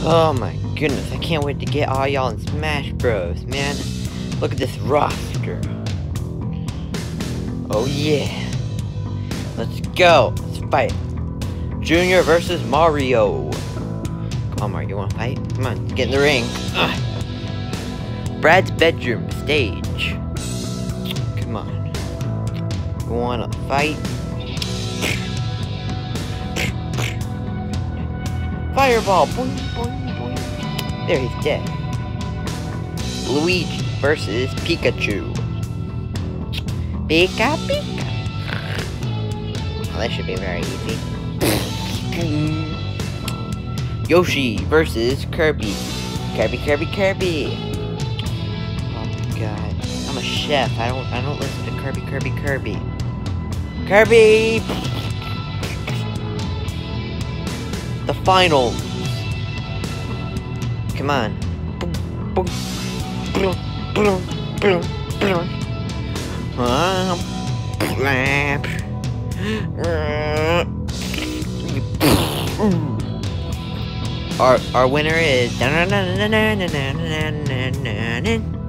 Oh my goodness, I can't wait to get all y'all in Smash Bros, man. Look at this roster. Oh yeah. Let's go. Let's fight. Junior versus Mario. Come on, Mario, you wanna fight? Come on, get in the ring. Ugh. Brad's bedroom stage. Come on. You wanna fight? Fireball! Boing, boing, boing. There, he's dead. Luigi versus Pikachu. Pika, Pika. Oh, that should be very easy. Yoshi versus Kirby. Kirby, Kirby, Kirby. Oh god. I'm a chef. I don't listen to Kirby, Kirby, Kirby. Kirby! The finals. Come on. Our winner is